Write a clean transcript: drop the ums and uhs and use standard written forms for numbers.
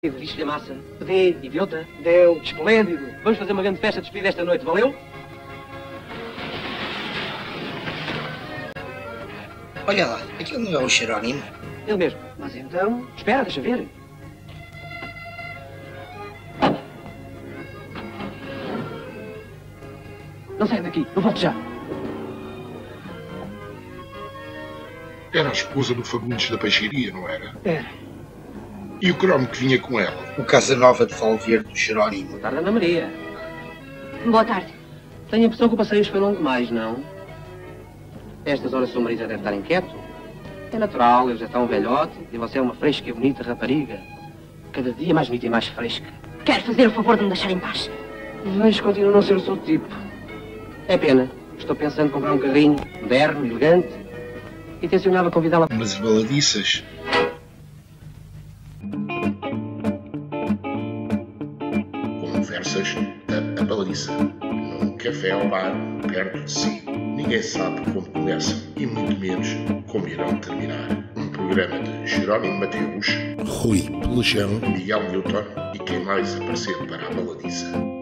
Fixe-lhe a massa. Pedi, idiota. Deu, esplêndido. Vamos fazer uma grande festa de despedida esta noite, valeu? Olha lá, aquilo não é o Jerónimo? Ele mesmo. Mas então, espera, deixa ver. Não saia daqui, eu volto já. Era a esposa do Fagundes da Peixeiria, não era? Era. E o cromo que vinha com ela? O Casanova de Valverde do Jerónimo. Boa tarde, Ana Maria. Boa tarde. Tenho a impressão que o passeio foi longo demais, não? Estas horas o seu marido já deve estar inquieto. É natural, ele já está um velhote e você é uma fresca e bonita rapariga. Cada dia mais bonita e mais fresca. Quero fazer o favor de me deixar em paz. Mas continua a não ser o seu tipo. É pena. Estou pensando em comprar um carrinho moderno, elegante. E tencionava convidá-la. Umas baladiças. Conversas a baladiça. Num café ao bar, perto de si. Ninguém sabe como começam e muito menos como irão terminar. Um programa de Jerónimo Mateus, Rui Pelejão, Miguel Newton e quem mais aparecer para a baladiça.